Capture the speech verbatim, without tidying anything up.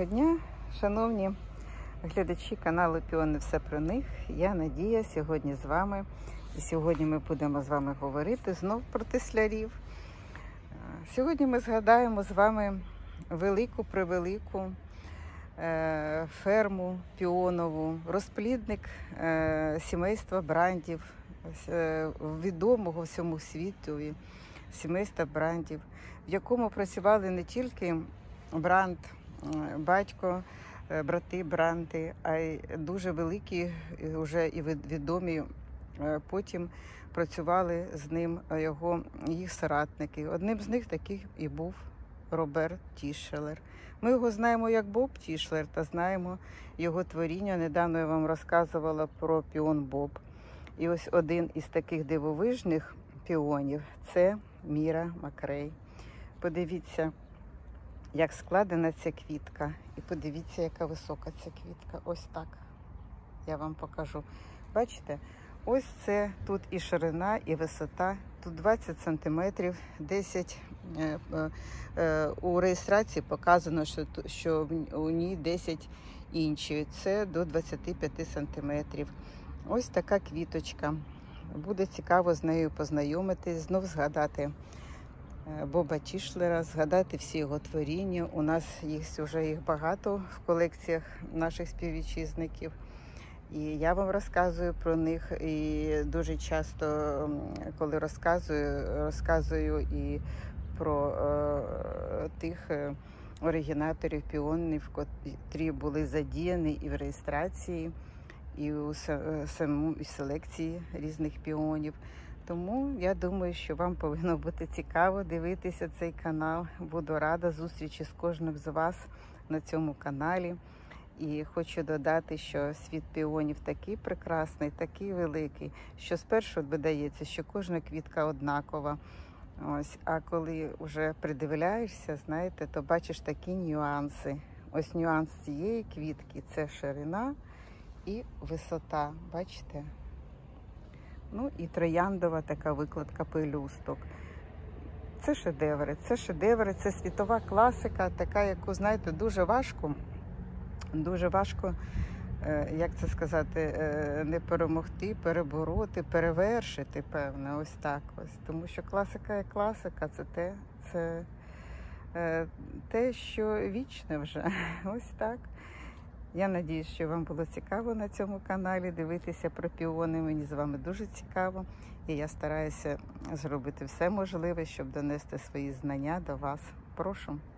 Дня, шановні глядачі каналу Піони Все про них. Я Надія сьогодні з вами. І сьогодні ми будемо з вами говорити знов про теслярів. Сьогодні ми згадаємо з вами велику-превелику е, ферму піонову, розплідник е, сімейства брандів, е, відомого всьому світу сімейства брандів, в якому працювали не тільки бранд, батько, брати Бранди, а й дуже великі вже і відомі потім працювали з ним його їх соратники. Одним з них таких і був Роберт Тішелер. Ми його знаємо як Боб Тішелер та знаємо його творіння. Недавно я вам розказувала про піон Боб. І ось один із таких дивовижних піонів – це Міра Макрей. Подивіться, як складена ця квітка. І подивіться, яка висока ця квітка. Ось так. Я вам покажу. Бачите? Ось це тут і ширина, і висота. Тут двадцять сантиметрів, десять. Е, е, е, у реєстрації показано, що, що у ній десять інші. Це до двадцяти п'яти сантиметрів. Ось така квіточка. Буде цікаво з нею познайомитись, знов згадати Боба Тішелера, згадати всі його творіння. У нас їх вже їх багато в колекціях наших співвітчизників. І я вам розказую про них. І дуже часто, коли розказую, розказую і про е, тих оригінаторів піонів, котрі були задіяні і в реєстрації, і у самій селекції різних піонів. Тому я думаю, що вам повинно бути цікаво дивитися цей канал. Буду рада зустрічі з кожним з вас на цьому каналі. І хочу додати, що світ піонів такий прекрасний, такий великий, що спершу видається, що кожна квітка однакова. Ось, а коли вже придивляєшся, знаєте, то бачиш такі нюанси. Ось нюанс цієї квітки – це ширина і висота. Бачите? Ну і трояндова така викладка пелюсток. Це шедеври, це шедеври, це світова класика, така, яку, знаєте, дуже важко, дуже важко, як це сказати, не перемогти, перебороти, перевершити, певне, ось так ось. Тому що класика є класика, це те, це те, що вічне вже, ось так. Я надіюсь, що вам було цікаво на цьому каналі дивитися про піони. Мені з вами дуже цікаво. І я стараюся зробити все можливе, щоб донести свої знання до вас. Прошу.